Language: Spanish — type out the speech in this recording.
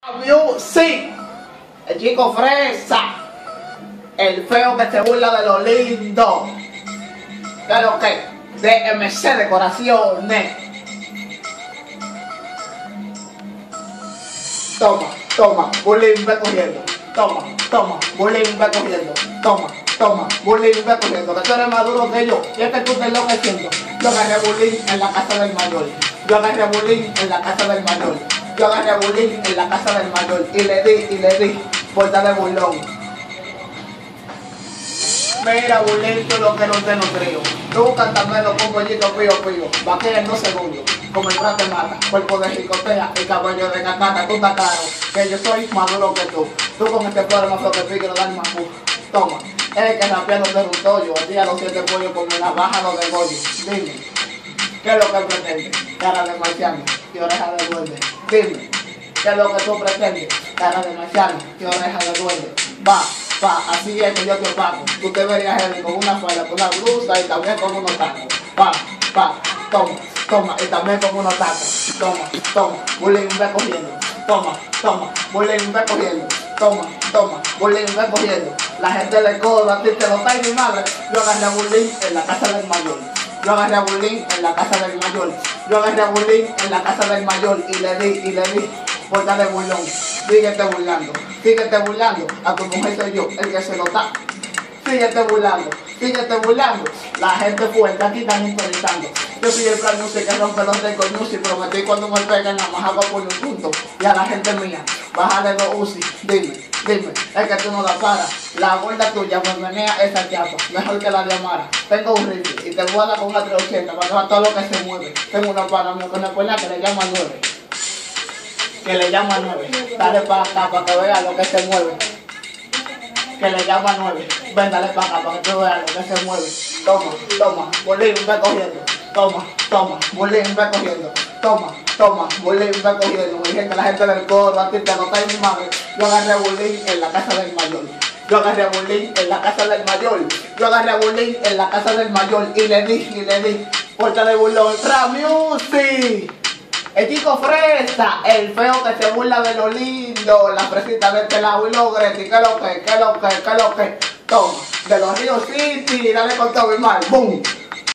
Sí, el chico fresa, el feo que se burla de lo lindo. Claro que DMC Decoraciones. Toma, toma, bullying ve cogiendo. Toma, toma, bullying ve cogiendo. Toma, toma, bullying ve cogiendo. Que tú eres más duro que yo y es que tú te enloqueciendo. Yo agarré bullying en la casa del mayor. Yo agarré bullying en la casa del mayor. Yo agarré bullying en la casa del mayor y le di vuelta de burlón. Mira, bullying, tú lo que no te nutrío. Tú cantamelo con pollito pío pío. Vaquea en 2 segundos. Como el brazo te mata, cuerpo de jicotea y cabello de cacata. Tú estás claro que yo soy más duro que tú. Tú con este problema fue que pique no dan más pus. Toma, es que rapeando de un tollo. El día los 7 pollos con una baja lo de bollo. Dime, ¿qué es lo que pretendes? Cara de marciano y oreja de duende. Dime, ¿qué es lo que tú pretendes? Cara de marciano y oreja de duende. Va, así es que yo te opaco. Tú te verías él con una falda, con una blusa y también con unos tacos. Toma, toma, y también con unos tacos. Toma, bullying ve cogiendo. Toma, bullying ve cogiendo. Toma, bullying ve cogiendo. La gente del codo a ti te lo trae mi madre. Yo agarré a bullying en la casa del mayor. Yo agarré a bullying en la casa del mayor. Yo agarré a bullying en la casa del mayor y le di vuelta de burlón. Síguete burlando. A tu mujer soy yo, el que se lo da. Síguete burlando. La gente fuerte aquí están improvisando. Yo soy el plan music que rompe los de coñus y prometí cuando me peguen nada más hago por un punto. Y a la gente mía, bájale 2 UCI. Dime, es que tú no la paras. La gorda tuya me menea esa chapa, mejor que la de Amara. Tengo un rifle y te voy a dar con una 380 para que todo lo que se mueve. Tengo una pana mía con escuela que le llama 9. Dale para acá para que vea lo que se mueve. Que le llama 9. Ven, dale para acá para que tú veas lo que se mueve. Toma, bullying ve cogiendo. Toma, bullying ve cogiendo. Toma, bullying ve cogiendo. Me dije que la gente del coro a ti te lo cae mi madre. Yo agarré a bullying en la casa del mayor. Yo agarré a bullying en la casa del mayor y le di vuelta de burlón. Music. El chico fresa, el feo que se burla de lo lindo, la fresita de este lado y lo Gretti, que lo que, toma, de los Ríos City, dale con todo y mal, boom.